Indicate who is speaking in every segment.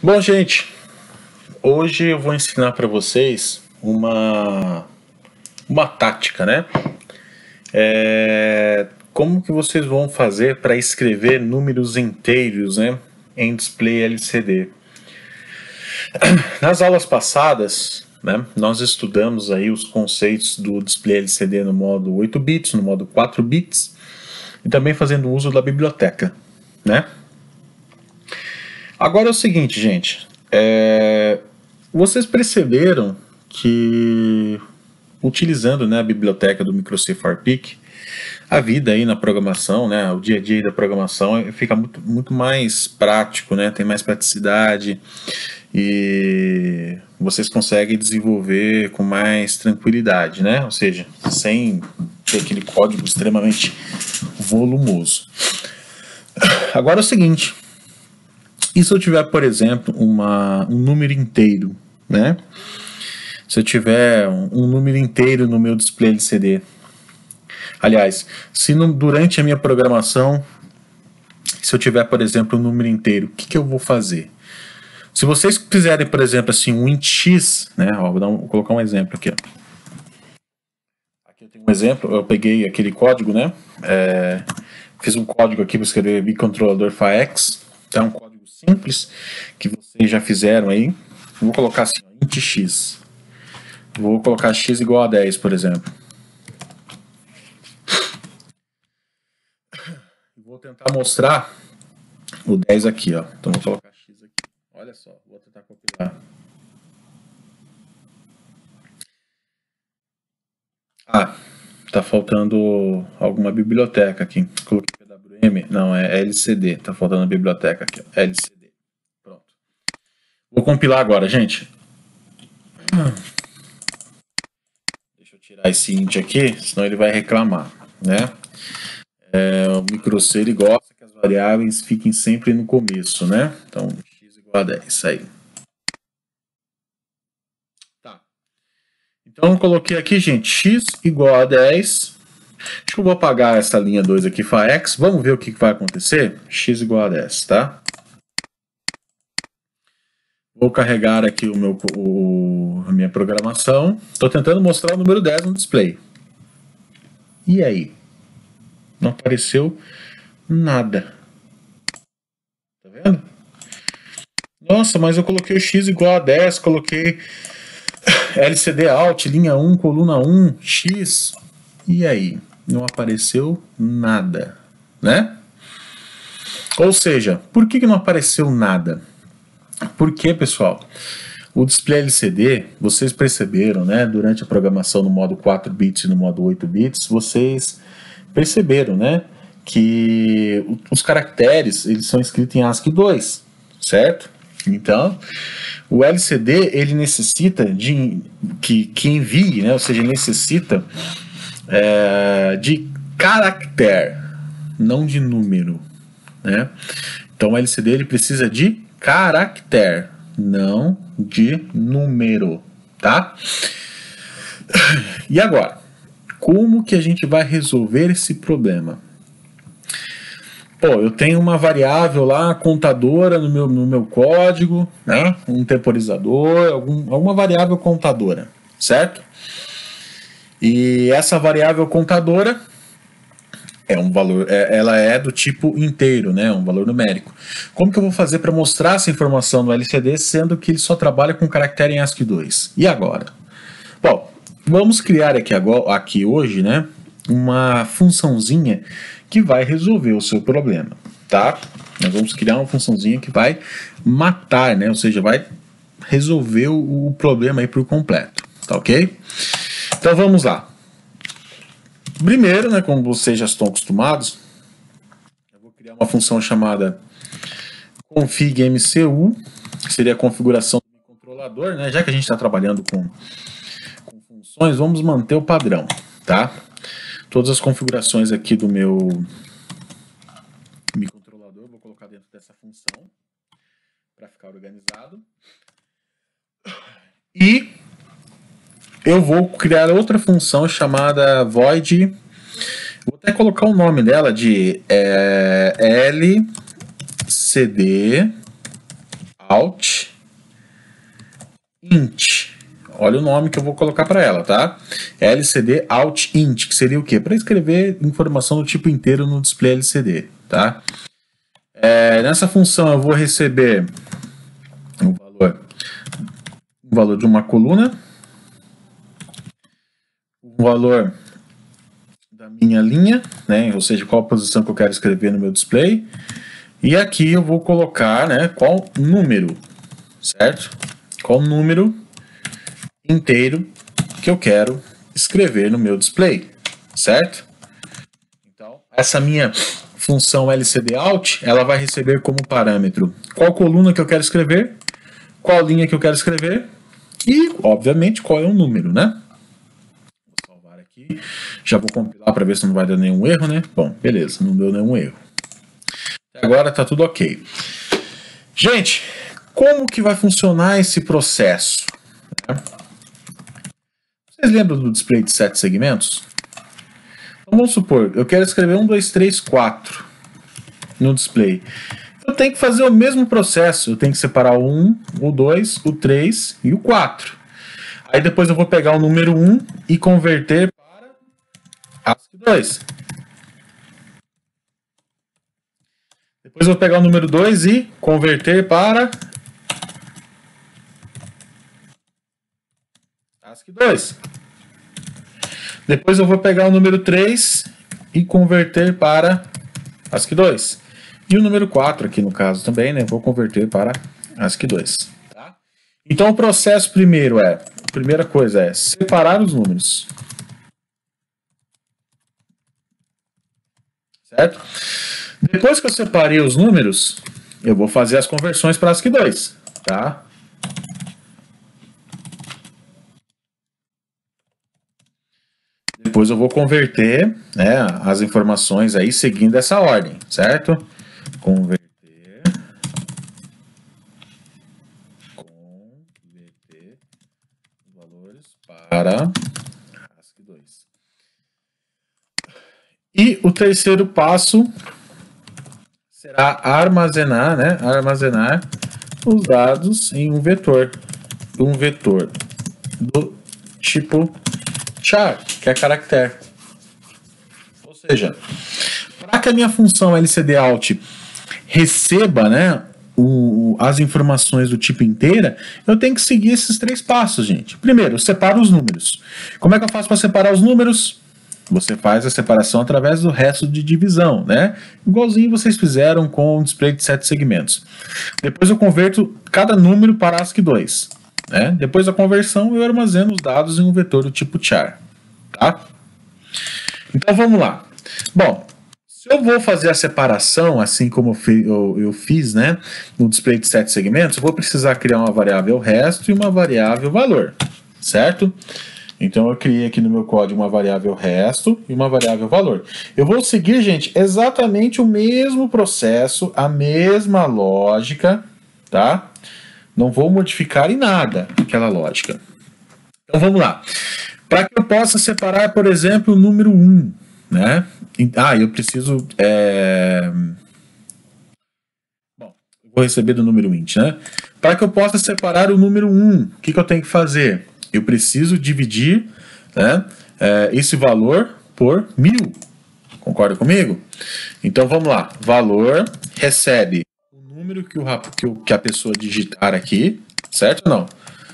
Speaker 1: Bom, gente, hoje eu vou ensinar para vocês uma tática, né? Como que vocês vão fazer para escrever números inteiros, né, em display LCD. Nas aulas passadas, né, nós estudamos aí os conceitos do display LCD no modo 8 bits, no modo 4 bits, e também fazendo uso da biblioteca, né? Agora é o seguinte, gente, vocês perceberam que utilizando, né, a biblioteca do MicroC4PIC, a vida aí na programação, né, o dia a dia da programação fica muito mais prático, né, tem mais praticidade e vocês conseguem desenvolver com mais tranquilidade, né, ou seja, sem ter aquele código extremamente volumoso. Agora é o seguinte, e se eu tiver, por exemplo, um número inteiro, né? Se eu tiver um número inteiro no meu display LCD. Aliás, se durante a minha programação, se eu tiver, por exemplo, um número inteiro, o que eu vou fazer? Se vocês fizerem, por exemplo, assim, um int x, né? Ó, vou colocar um exemplo aqui. Aqui eu tenho um exemplo, eu peguei aquele código, né? Fiz um código aqui para escrever bicontrolador FAEX. É um código simples que vocês já fizeram aí. Vou colocar assim, int x. Vou colocar x igual a 10, por exemplo. Vou tentar mostrar o 10 aqui, ó. Então vou colocar x aqui. Olha só, vou tentar compilar. Tá faltando alguma biblioteca aqui. Coloquei PWM, não, é LCD. Tá faltando a biblioteca aqui, ó. LCD. Pronto. Vou compilar agora, gente. Deixa eu tirar esse int aqui, senão ele vai reclamar, né? O MicroC ele gosta que as variáveis fiquem sempre no começo, né? Então, x igual a 10, aí. Tá. Então, eu coloquei aqui, gente, x igual a 10. Acho que eu vou apagar essa linha 2 aqui, FAEX. Vamos ver o que vai acontecer? X igual a 10, tá? Vou carregar aqui a minha programação. Estou tentando mostrar o número 10 no display. E aí? Não apareceu nada. Tá vendo? Nossa, mas eu coloquei o x igual a 10, coloquei LCD Alt, linha 1, coluna 1, x. E aí? Não apareceu nada, né? Ou seja, por que não apareceu nada? Porque, pessoal, o display LCD, vocês perceberam, né, durante a programação no modo 4 bits e no modo 8 bits, vocês perceberam, né, que os caracteres, eles são escritos em ASCII 2, certo? Então, o LCD, ele necessita que envie, né, ou seja, necessita de caractere, não de número, né? Então, o LCD, ele precisa de caractere, não de número, tá? E agora, como que a gente vai resolver esse problema? Pô, eu tenho uma variável lá, contadora no meu código, né? Um temporizador, alguma variável contadora, certo? E essa variável contadora é um valor, ela é do tipo inteiro, né? Um valor numérico. Como que eu vou fazer para mostrar essa informação no LCD, sendo que ele só trabalha com caractere em ASCII 2? E agora? Bom, vamos criar aqui hoje, né, uma funçãozinha que vai resolver o seu problema, tá? Nós vamos criar uma funçãozinha que vai matar, né, ou seja, vai resolver o problema aí por completo, tá ok? Então vamos lá. Primeiro, né, como vocês já estão acostumados, eu vou criar uma função chamada config.mcu, que seria a configuração do controlador, né? Já que a gente está trabalhando com funções, vamos manter o padrão, tá? Todas as configurações aqui do meu controlador, vou colocar dentro dessa função para ficar organizado. E eu vou criar outra função chamada void, vou até colocar o nome dela de lcd out int. Olha o nome que eu vou colocar para ela, tá? LCD out int, que seria o quê? Para escrever informação do tipo inteiro no display LCD, tá? Nessa função eu vou receber um valor de uma coluna, um valor da minha linha, né? Ou seja, qual a posição que eu quero escrever no meu display. E aqui eu vou colocar, né, qual número, certo? Qual número inteiro que eu quero escrever no meu display, certo? Então, essa minha função LCDOut, ela vai receber como parâmetro qual coluna que eu quero escrever, qual linha que eu quero escrever e, obviamente, qual é o número, né? Vou salvar aqui, já vou compilar para ver se não vai dar nenhum erro, né? Bom, beleza, não deu nenhum erro. Agora tá tudo ok. Gente, como que vai funcionar esse processo? Vocês lembram do display de 7 segmentos? Então, vamos supor, eu quero escrever 1, 2, 3, 4 no display. Eu tenho que fazer o mesmo processo. Eu tenho que separar o 1, o 2, o 3 e o 4. Aí depois eu vou pegar o número 1 e converter para ASCII 2. Depois eu vou pegar o número 2 e converter para ASCII 2. Depois eu vou pegar o número 3 e converter para ASCII 2. E o número 4 aqui no caso também, né? Vou converter para ASCII 2. Tá? Então o processo primeiro a primeira coisa é separar os números. Certo? Depois que eu separei os números, eu vou fazer as conversões para ASCII 2. Tá? Depois eu vou converter, né, as informações aí seguindo essa ordem, certo? Converter os valores para ASCII 2. E o terceiro passo será armazenar, né, armazenar os dados em um vetor do tipo char, que é caractere. Ou seja, para que a minha função LCDOut receba, né, as informações do tipo inteira, eu tenho que seguir esses 3 passos, gente. Primeiro, eu separo os números. Como é que eu faço para separar os números? Você faz a separação através do resto de divisão, né? Igualzinho vocês fizeram com o display de 7 segmentos. Depois eu converto cada número para ASCII 2. Né? Depois da conversão, eu armazeno os dados em um vetor do tipo char. Tá? Então vamos lá. Bom, se eu vou fazer a separação, assim como eu fiz, né, no display de 7 segmentos, eu vou precisar criar uma variável resto e uma variável valor, certo? Então eu criei aqui no meu código uma variável resto e uma variável valor. Eu vou seguir, gente, exatamente o mesmo processo, a mesma lógica, tá? Não vou modificar em nada aquela lógica. Então vamos lá. Para que eu possa separar, por exemplo, o número 1, né? Eu preciso... Bom, eu vou receber do número int, né? Para que eu possa separar o número 1, o que eu tenho que fazer? Eu preciso dividir, né, esse valor por 1000. Concorda comigo? Então vamos lá. Valor recebe o número que a pessoa digitar aqui, certo ou não?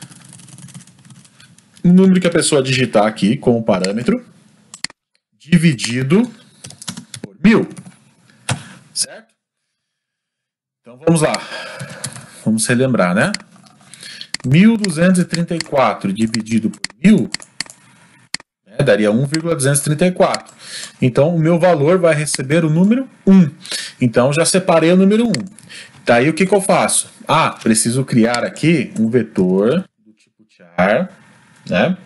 Speaker 1: O número que a pessoa digitar aqui como parâmetro, dividido por 1000. Certo? Então vamos lá. Vamos relembrar, né? 1234 dividido por 1000, né, daria 1,234. Então o meu valor vai receber o número 1. Então já separei o número 1. Daí o que eu faço? Preciso criar aqui um vetor do tipo char, né?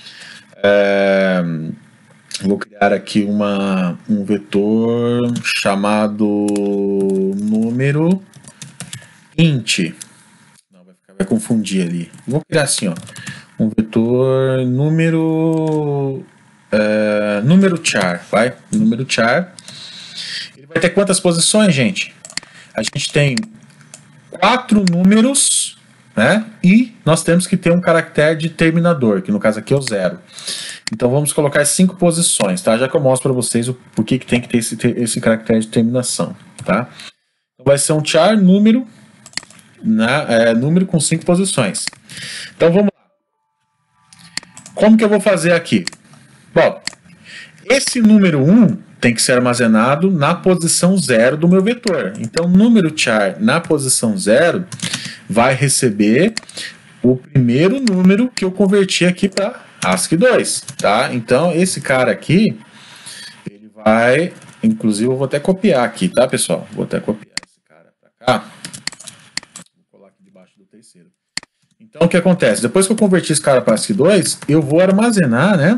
Speaker 1: Vou criar aqui um vetor chamado número int. Não, vai confundir ali. Vou criar assim, ó, um vetor número char, vai? Número char. Ele vai ter quantas posições, gente? A gente tem 4 números, né? E nós temos que ter um caractere de terminador, que no caso aqui é o 0. Então vamos colocar 5 posições, tá? Já que eu mostro para vocês o porquê que tem que ter esse caractere de terminação, tá? Então vai ser um char número, né? Número com 5 posições. Então vamos lá. Como que eu vou fazer aqui? Bom, esse número 1 tem que ser armazenado na posição 0 do meu vetor. Então, número char na posição 0 vai receber o primeiro número que eu converti aqui para ASCII 2, tá? Então, esse cara aqui, ele vai... Inclusive, eu vou até copiar aqui, tá, pessoal? Vou até copiar esse cara para cá. Vou colar aqui debaixo do terceiro. Então, o que acontece? Depois que eu converti esse cara para ASCII 2, eu vou armazenar, né?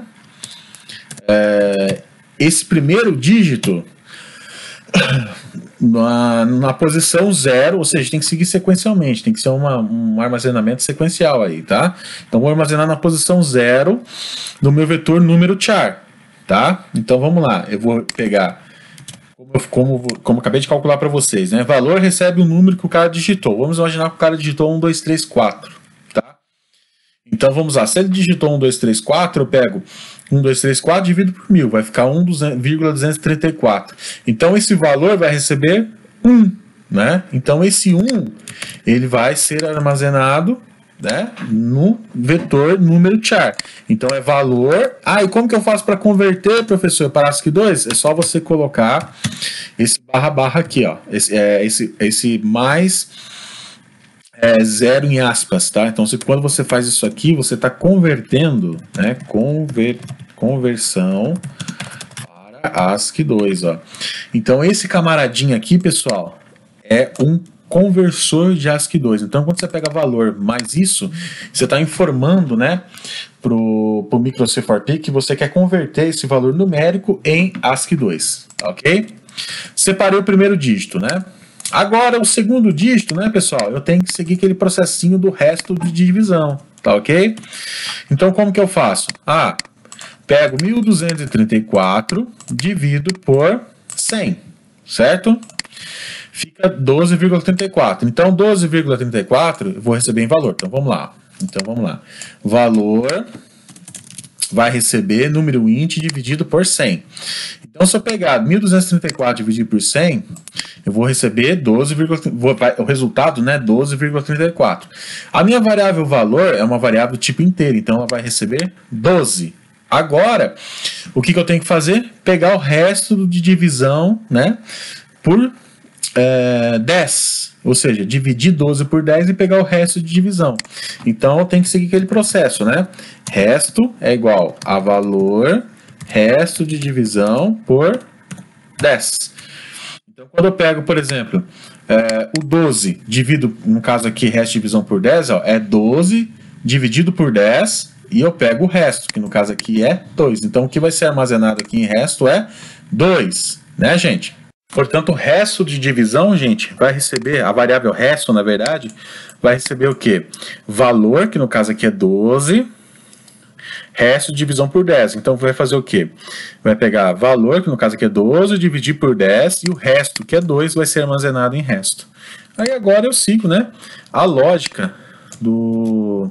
Speaker 1: Esse primeiro dígito na posição 0, ou seja, tem que seguir sequencialmente, tem que ser um armazenamento sequencial aí, tá? Então, vou armazenar na posição 0 do meu vetor número char, tá? Então, vamos lá, eu vou pegar, como eu acabei de calcular para vocês, né? Valor recebe o número que o cara digitou. Vamos imaginar que o cara digitou 1, 2, 3, 4, tá? Então, vamos lá, se ele digitou 1, 2, 3, 4, eu pego 1, 2, 3, 4 dividido por 1000, vai ficar 1,234. Então, esse valor vai receber 1, né? Então, esse 1, ele vai ser armazenado, né, no vetor número char. Então, é valor... Ah, e como que eu faço para converter, professor, para ASCII 2? É só você colocar esse barra aqui, ó. Esse mais... 0 em aspas, tá? Então, quando você faz isso aqui, você está convertendo, né? Conversão para ASCII 2, ó. Então, esse camaradinho aqui, pessoal, é um conversor de ASCII 2. Então, quando você pega valor mais isso, você está informando, né, pro micro C4P que você quer converter esse valor numérico em ASCII 2, ok? Separei o primeiro dígito, né? Agora, o segundo dígito, né, pessoal, eu tenho que seguir aquele processinho do resto de divisão, tá ok? Então, como que eu faço? Pego 1234, divido por 100, certo? Fica 12,34. Então, 12,34 eu vou receber em valor. Então, vamos lá. Valor vai receber número int dividido por 100. Então, se eu pegar 1234 dividido por 100, eu vou receber 12, o resultado, né, 12,34. A minha variável valor é uma variável tipo inteiro, então ela vai receber 12. Agora, o que eu tenho que fazer? Pegar o resto de divisão, né, por 10. Ou seja, dividir 12 por 10 e pegar o resto de divisão. Então, eu tenho que seguir aquele processo, né? Resto é igual a valor, resto de divisão por 10. Então, quando eu pego, por exemplo, o 12 divido, no caso aqui, resto de divisão por 10, ó, é 12 dividido por 10 e eu pego o resto, que no caso aqui é 2. Então, o que vai ser armazenado aqui em resto é 2, né, gente? Portanto, o resto de divisão, gente, vai receber, a variável resto, na verdade, vai receber o quê? Valor, que no caso aqui é 12, resto de divisão por 10. Então, vai fazer o quê? Vai pegar valor, que no caso aqui é 12, dividir por 10, e o resto, que é 2, vai ser armazenado em resto. Aí agora eu sigo, né, a lógica do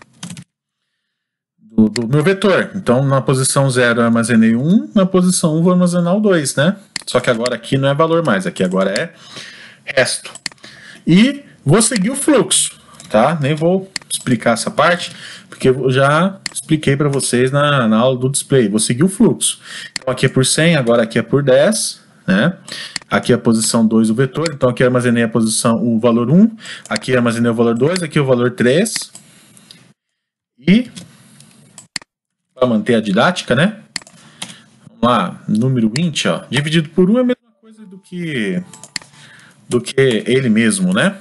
Speaker 1: meu vetor. Então, na posição 0 eu armazenei 1, na posição 1 vou armazenar o 2, né? Só que agora aqui não é valor mais, aqui agora é resto. E vou seguir o fluxo, tá? Nem vou explicar essa parte, porque eu já expliquei para vocês na aula do display. Vou seguir o fluxo. Então, aqui é por 100, agora aqui é por 10, né? Aqui é a posição 2 do vetor, então aqui eu armazenei o valor 1, aqui armazenei o valor 2, aqui o valor 3. E, para manter a didática, né? Vamos lá, número int, ó, dividido por 1 é a mesma coisa do que ele mesmo, né?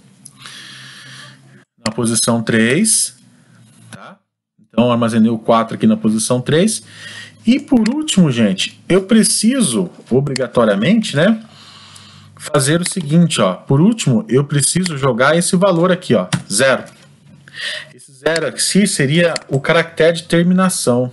Speaker 1: Na posição 3, tá? Então, armazenei o 4 aqui na posição 3. E, por último, gente, eu preciso, obrigatoriamente, né, fazer o seguinte, ó. Por último, eu preciso jogar esse valor aqui, ó, 0. Esse 0 aqui seria o caractere de terminação.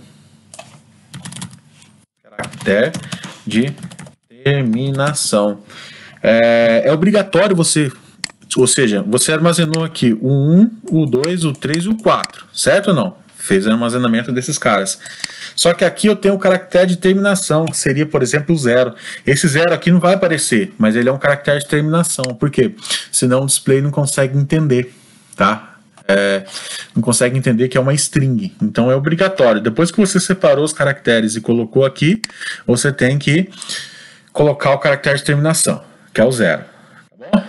Speaker 1: Caractere de terminação. É obrigatório você Ou seja, você armazenou aqui o 1, o 2, o 3 e o 4, certo ou não? Fez o armazenamento desses caras. Só que aqui eu tenho o caractere de terminação, que seria, por exemplo, o 0. Esse 0 aqui não vai aparecer, mas ele é um caractere de terminação. Por quê? Senão o display não consegue entender, tá? Não consegue entender que é uma string. Então é obrigatório. Depois que você separou os caracteres e colocou aqui, você tem que colocar o caractere de terminação, que é o 0. Tá bom?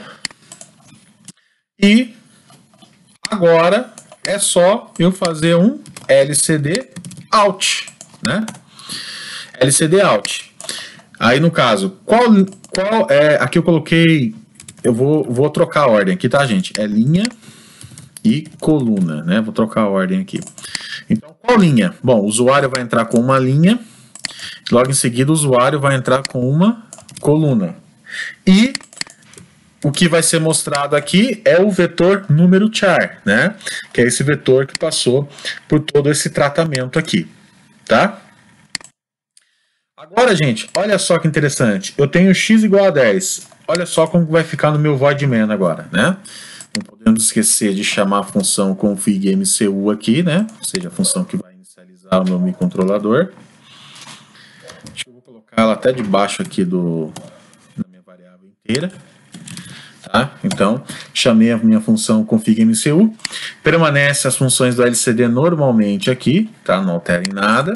Speaker 1: E agora é só eu fazer um LCD out, né? LCD out. Aí no caso, qual é? Aqui eu coloquei, eu vou trocar a ordem aqui, tá, gente? É linha e coluna, né? Vou trocar a ordem aqui. Então, qual linha? Bom, o usuário vai entrar com uma linha, logo em seguida o usuário vai entrar com uma coluna. E o que vai ser mostrado aqui é o vetor número char, né? Que é esse vetor que passou por todo esse tratamento aqui, tá? Agora, gente, olha só que interessante. Eu tenho x igual a 10. Olha só como vai ficar no meu void main agora, né? Não podemos esquecer de chamar a função config.mcu aqui, né? Ou seja, a função que vai inicializar o meu microcontrolador. Acho que eu vou colocar ela até debaixo aqui da minha variável inteira. Tá? Então, chamei a minha função config.mcu. Permanece as funções do LCD normalmente aqui, tá? Não altera em nada.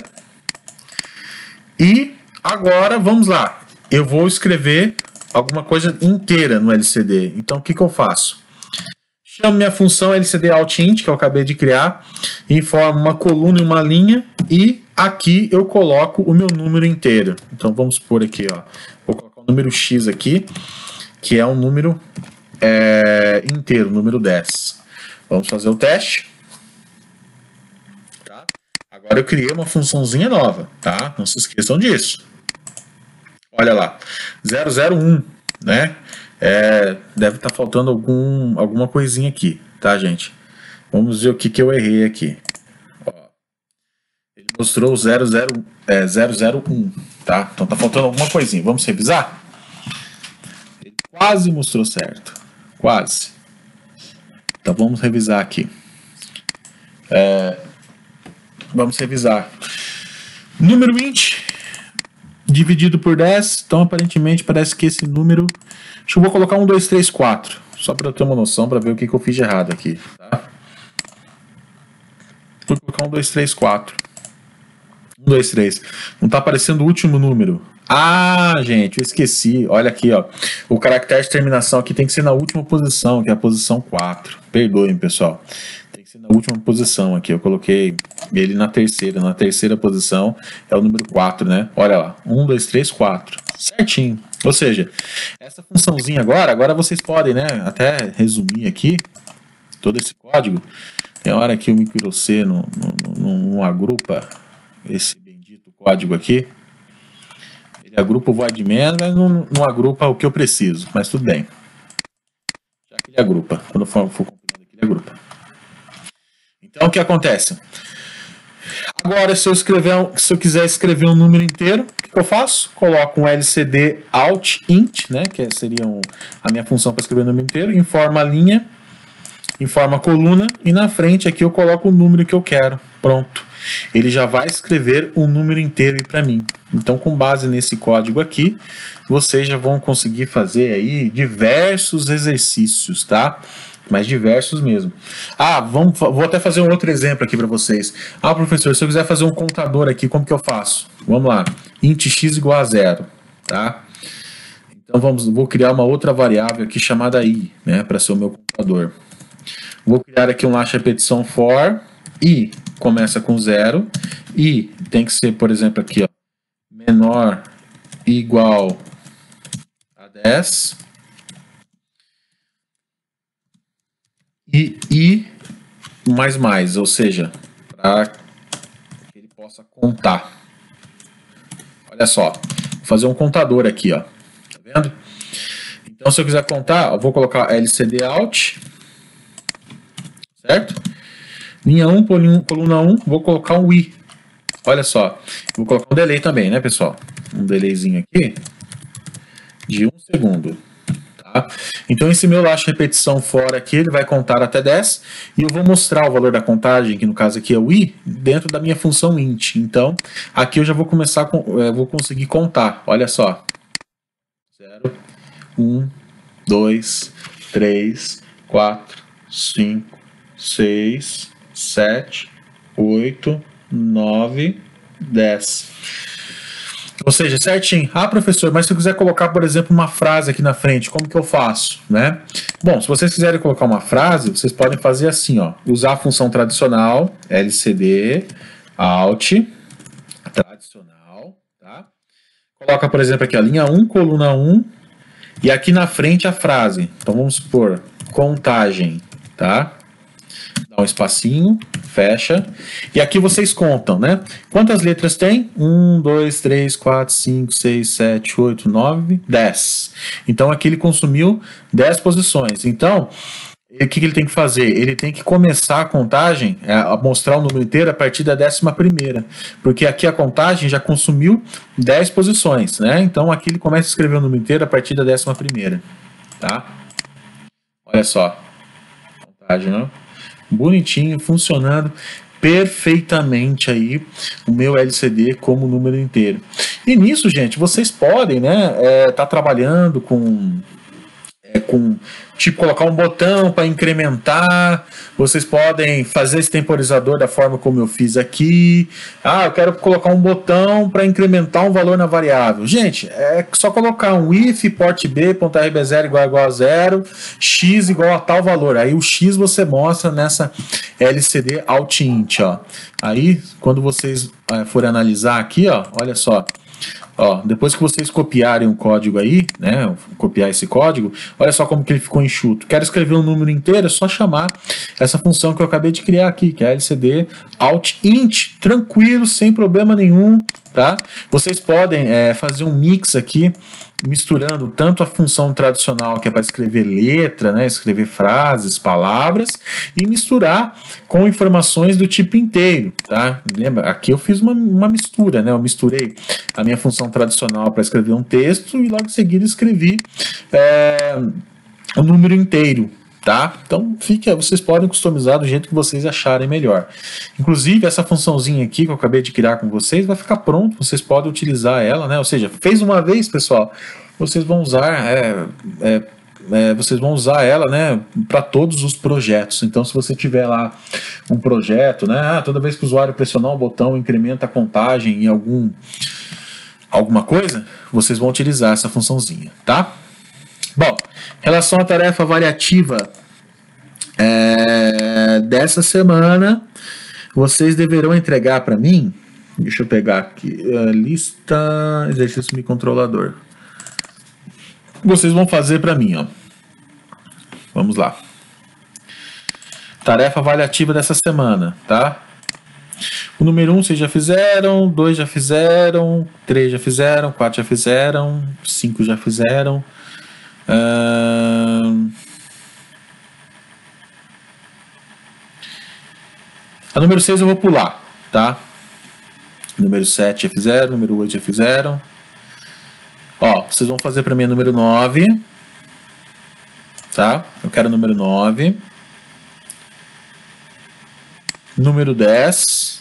Speaker 1: E agora, vamos lá. Eu vou escrever alguma coisa inteira no LCD. Então, o que eu faço? Chamo minha função LCD outInt, que eu acabei de criar, informo uma coluna e uma linha, e aqui eu coloco o meu número inteiro. Então, vamos pôr aqui, ó. Vou colocar o número x aqui, que é um número inteiro, número 10. Vamos fazer o teste. Tá? Agora eu criei uma funçãozinha nova, tá? Não se esqueçam disso. Olha lá, 001, né? Deve estar faltando alguma coisinha aqui, tá, gente? Vamos ver o que eu errei aqui. Ó, ele mostrou o 001, tá? Então tá faltando alguma coisinha. Vamos revisar? Ele quase mostrou certo. Quase. Então vamos revisar aqui. Vamos revisar. Número int dividido por 10. Então aparentemente parece que esse número... Acho que eu vou colocar 1, 2, 3, 4. Só para eu ter uma noção, para ver o que eu fiz de errado aqui. Tá? Vou colocar 1, 2, 3, 4. 1, 2, 3. Não está aparecendo o último número. Ah, gente, eu esqueci. Olha aqui, ó. O caractere de terminação aqui tem que ser na última posição, que é a posição 4. Perdoem, pessoal. Tem que ser na última posição aqui. Eu coloquei ele na terceira. Na terceira posição é o número 4, né? Olha lá. 1, 2, 3, 4. Certinho. Ou seja, essa funçãozinha agora vocês podem, né, até resumir aqui todo esse código. Tem hora que o microC não agrupa esse bendito código aqui. Ele agrupa o void main, mas não agrupa o que eu preciso. Mas tudo bem. Já que ele agrupa. Quando for compilando aqui, ele agrupa. Então, o que acontece? Agora, se eu quiser escrever um número inteiro, o que eu faço? Coloco um LCD outInt, né, que seria a minha função para escrever o número inteiro, informa a linha, informa a coluna, e na frente aqui eu coloco o número que eu quero. Pronto. Ele já vai escrever um número inteiro para mim. Então, com base nesse código aqui, vocês já vão conseguir fazer aí diversos exercícios, tá? Mas diversos mesmo. Vou até fazer um outro exemplo aqui para vocês. Professor, se eu quiser fazer um contador aqui, como que eu faço? Vamos lá. Int x igual a 0, tá? Então vou criar uma outra variável aqui chamada i, né, para ser o meu contador. Vou criar aqui um laço repetição for i começa com 0 e tem que ser, por exemplo, aqui, ó, menor igual a 10. E mais, ou seja, para que ele possa contar. Olha só, vou fazer um contador aqui, ó. Tá vendo? Então, se eu quiser contar, eu vou colocar LCD out, certo? Linha 1, coluna 1, vou colocar um i. Olha só, vou colocar um delay também, né, pessoal? Um delayzinho aqui de 1 segundo. Tá? Tá? Então esse meu laço de repetição fora aqui, ele vai contar até 10, e eu vou mostrar o valor da contagem, que no caso aqui é o i, dentro da minha função int. Então aqui eu já vou começar, vou conseguir contar, olha só. 0, 1, 2, 3, 4, 5, 6, 7, 8, 9, 10. Ou seja, certinho. Ah, professor, mas se eu quiser colocar, por exemplo, uma frase aqui na frente, como que eu faço, né? Bom, se vocês quiserem colocar uma frase, vocês podem fazer assim, ó. Usar a função tradicional, LCD, Alt, tradicional, tá? Coloca, por exemplo, aqui a linha 1, coluna 1, e aqui na frente a frase. Então vamos supor, contagem, tá? Dá um espacinho, fecha. E aqui vocês contam, né? Quantas letras tem? 1, 2, 3, 4, 5, 6, 7, 8, 9, 10. Então aqui ele consumiu 10 posições. Então, o que ele tem que fazer? Ele tem que começar a contagem, a mostrar o número inteiro a partir da 11ª. Porque aqui a contagem já consumiu 10 posições, né? Então aqui ele começa a escrever o número inteiro a partir da 11ª. Tá? Olha só. Contagem, né? Bonitinho, funcionando perfeitamente aí o meu LCD como número inteiro. E nisso, gente, vocês podem, né, tá trabalhando com tipo, colocar um botão para incrementar. Vocês podem fazer esse temporizador da forma como eu fiz aqui. Ah, eu quero colocar um botão para incrementar um valor na variável. Gente, é só colocar um if port b.rb0 igual a 0, x igual a tal valor. Aí o x você mostra nessa LCD Alt-Int, ó. Aí, quando vocês forem analisar aqui, ó, olha só. Ó, depois que vocês copiarem o código aí, né, copiar esse código, olha só como que ele ficou enxuto. Quero escrever um número inteiro, é só chamar essa função que eu acabei de criar aqui, que é LCD Alt-Int, tranquilo, sem problema nenhum, tá? Vocês podem fazer um mix aqui, misturando tanto a função tradicional, que é para escrever letra, né, escrever frases, palavras, e misturar com informações do tipo inteiro, tá? Lembra? Aqui eu fiz uma mistura, né? Eu misturei a minha função tradicional para escrever um texto e logo em seguida escrevi o número inteiro, tá? Então vocês podem customizar do jeito que vocês acharem melhor. Inclusive essa funçãozinha aqui que eu acabei de criar com vocês vai ficar pronto, vocês podem utilizar ela, né? Ou seja, fez uma vez, pessoal, vocês vão usar ela, né, para todos os projetos. Então, se você tiver lá um projeto, né, toda vez que o usuário pressionar um botão, incrementa a contagem em alguma coisa, vocês vão utilizar essa funçãozinha, tá? Bom, em relação à tarefa variativa dessa semana, vocês deverão entregar para mim, deixa eu pegar aqui, lista, exercício microcontrolador. Vocês vão fazer para mim, ó. Vamos lá. Tarefa avaliativa dessa semana, tá? O número 1 vocês já fizeram, 2 já fizeram, 3 já fizeram, 4 já fizeram, 5 já fizeram. A número 6 eu vou pular, tá? Número 7 já fizeram, número 8 já fizeram. Ó, vocês vão fazer para mim o número 9, tá? Eu quero o número 9. Número 10.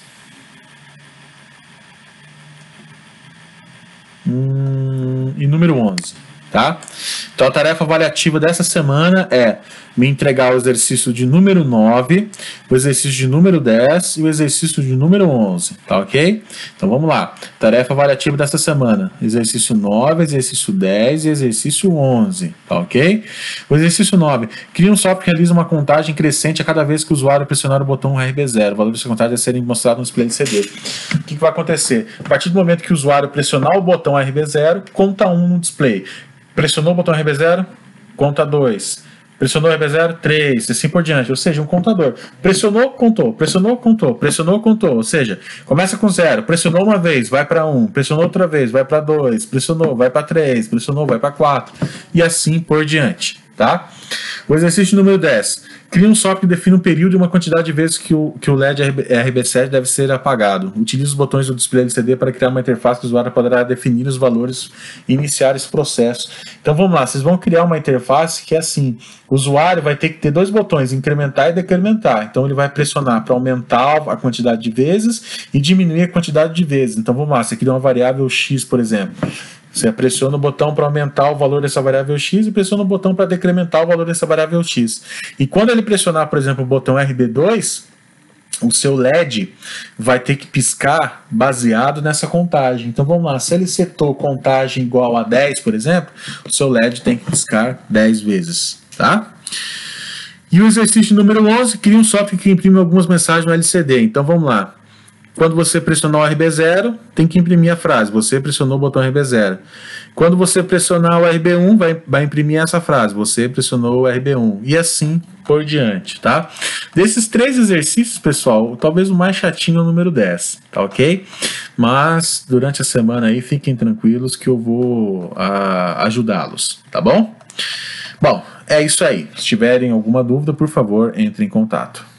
Speaker 1: E número 11, tá? Então a tarefa avaliativa dessa semana é me entregar o exercício de número 9, o exercício de número 10 e o exercício de número 11, tá ok? Então vamos lá. Tarefa avaliativa dessa semana: exercício 9, exercício 10 e exercício 11, tá ok? O exercício 9: cria um software que realiza uma contagem crescente a cada vez que o usuário pressionar o botão RB0. O valor dessa contagem deve ser mostrado no display LCD. O que vai acontecer? A partir do momento que o usuário pressionar o botão RB0, conta 1 no display. Pressionou o botão RB0, conta 2. Pressionou o RB0, 3, assim por diante. Ou seja, um contador. Pressionou, contou. Pressionou, contou. Pressionou, contou. Ou seja, começa com 0. Pressionou uma vez, vai para 1. Pressionou outra vez, vai para 2. Pressionou, vai para 3. Pressionou, vai para 4. E assim por diante. tá? O exercício número 10. Cria um software que define um período e uma quantidade de vezes que o LED RB7 deve ser apagado. Utilize os botões do display LCD para criar uma interface que o usuário poderá definir os valores e iniciar esse processo. Então vamos lá, vocês vão criar uma interface que é assim, o usuário vai ter que ter dois botões, incrementar e decrementar. Então ele vai pressionar para aumentar a quantidade de vezes e diminuir a quantidade de vezes. Então vamos lá, você cria uma variável X, por exemplo. Você pressiona o botão para aumentar o valor dessa variável X e pressiona o botão para decrementar o valor dessa variável X. E quando ele pressionar, por exemplo, o botão RB2, o seu LED vai ter que piscar baseado nessa contagem. Então vamos lá, se ele setou contagem igual a 10, por exemplo, o seu LED tem que piscar 10 vezes, tá? E o exercício número 11, cria um software que imprime algumas mensagens no LCD. Então vamos lá. Quando você pressionar o RB0, tem que imprimir a frase. Você pressionou o botão RB0. Quando você pressionar o RB1, vai imprimir essa frase. Você pressionou o RB1. E assim por diante, tá? Desses 3 exercícios, pessoal, talvez o mais chatinho é o número 10, tá ok? Mas durante a semana aí, fiquem tranquilos que eu vou ajudá-los, tá bom? Bom, é isso aí. Se tiverem alguma dúvida, por favor, entre em contato.